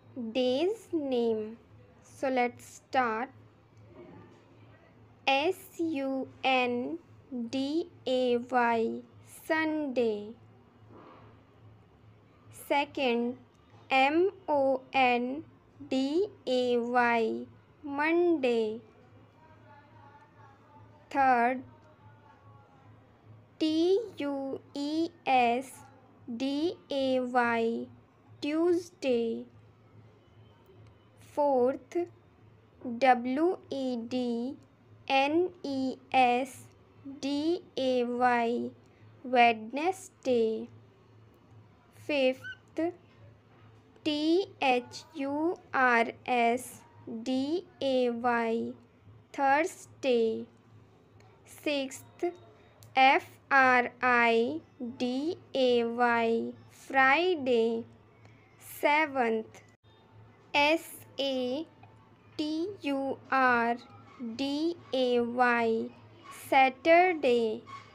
Day's name. So let's start. Sunday, Sunday. Second, Monday, Monday. Third, Tuesday, Tuesday. Fourth, Wednesday, Wednesday. Fifth, Thursday, Thursday. Sixth, Friday. Seventh, Saturday, Saturday.